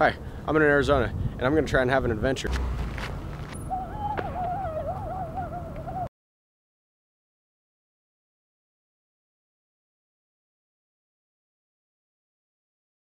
Hi, I'm in Arizona, and I'm gonna try and have an adventure.